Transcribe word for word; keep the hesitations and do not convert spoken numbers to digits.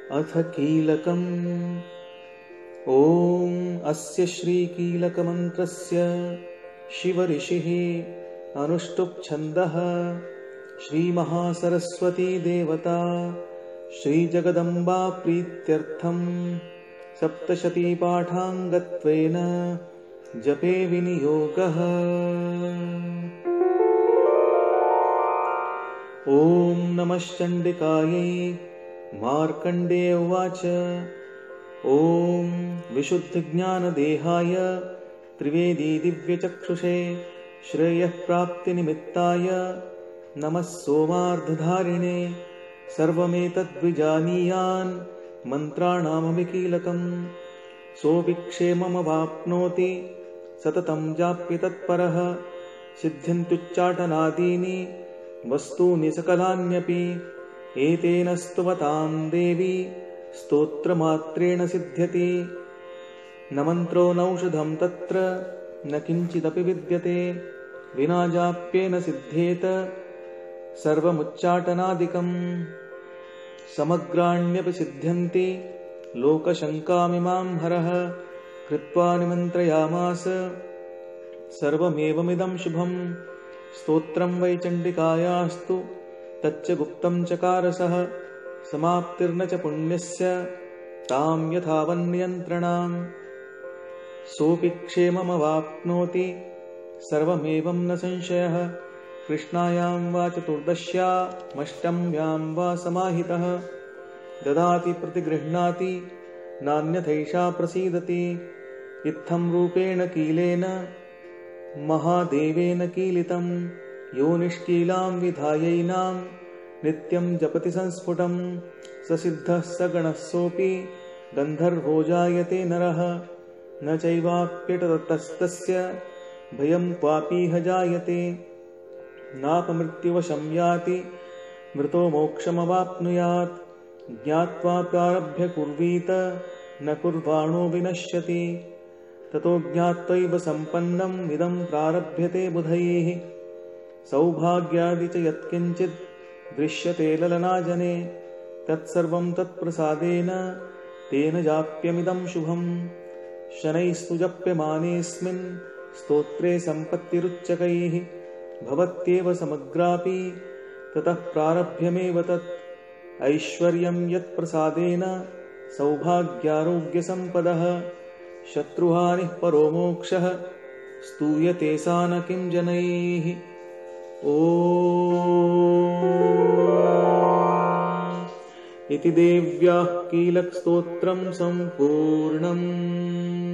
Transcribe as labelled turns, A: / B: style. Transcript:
A: अथ कीलकम्। ॐ अस्य श्रीकीलकमन्त्रस्य शिवऋषिः अनुष्टुप् छन्दः श्रीमहासरस्वती देवता श्रीजगदम्बा प्रीत्यर्थं सप्तशतीपाठाङ्गत्वेन जपे विनियोगः। ॐ नमश्चण्डिकायै। मार्कण्डेय उवाच। ॐ विशुद्धज्ञानदेहाय त्रिवेदी दिव्यचक्षुषे श्रेयःप्राप्तिनिमित्ताय नमः सोमार्धधारिणे सर्वमेतद्विजानीयान् मन्त्राणामभिकीलकम्। सोऽपि क्षेममवाप्नोति सततं जाप्य तत्परः सिद्ध्यन्त्युच्चाटनादीनि वस्तूनि सकलान्यपि एतेन स्तुवतां देवी स्तोत्रमात्रेण सिद्ध्यति। न मन्त्रो नौषधं तत्र न किञ्चिदपि विद्यते विना जाप्येन सिद्ध्येत सर्वमुच्चाटनादिकम्। समग्राण्यपि सिद्ध्यन्ति लोकशङ्कामिमां हरः कृत्वा निमन्त्रयामास सर्वमेवमिदं शुभम्। स्तोत्रं वै चण्डिकायास्तु तच्च गुप्तं चकारसः समाप्तिर्न च पुण्यस्य तां यथावन्नियन्त्रणाम्। सोऽपि क्षेममवाप्नोति सर्वमेवं न संशयः कृष्णायां वा चतुर्दश्यामष्टम्यां वा समाहितः ददाति प्रतिगृह्णाति नान्यथैषा प्रसीदति। इत्थं रूपेण कीलेन महादेवेन कीलितं यो निष्कीलां विधायैनां नित्यं जपति संस्फुटं स सिद्धः स गणः सोऽपि गन्धर्वो जायते नरः न चैवाप्यतस्तस्य भयं क्वापीह जायते। नापमृत्युवशं याति मृतो मोक्षमवाप्नुयात् ज्ञात्वा प्रारभ्य कुर्वीत न कुर्वाणो विनश्यति। ततो ज्ञात्वैव सम्पन्नम् इदं प्रारभ्यते बुधैः सौभाग्यादि च यत्किञ्चित् दृश्यते ललनाजने तत्सर्वं तत्प्रसादेन तेन जाप्यमिदं शुभम्। शनैस्तु जप्यमानेऽस्मिन् स्तोत्रे सम्पत्तिरुच्चकैः भवत्येव समग्रापि ततः प्रारभ्यमेव तत्। ऐश्वर्यं यत्प्रसादेन सौभाग्यारोग्यसम्पदः शत्रुहानिः परो मोक्षः स्तूयते सा न किं जनैः। ॐ इति देव्याः कीलकस्तोत्रं सम्पूर्णम्।